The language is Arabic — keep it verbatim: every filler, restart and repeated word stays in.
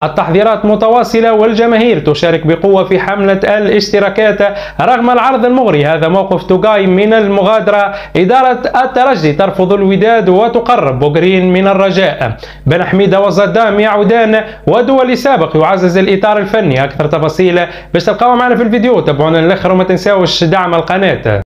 التحذيرات متواصلة والجماهير تشارك بقوة في حملة الاشتراكات رغم العرض المغري. هذا موقف توغاي من المغادرة. إدارة الترجي ترفض الوداد وتقرب بوغرين من الرجاء. بن حميدة وزدام يعودان ودولي سابق يعزز الإطار الفني. أكثر تفاصيل باش تلقاوها معنا في الفيديو. تابعونا للآخر وما تنساوش دعم القناة.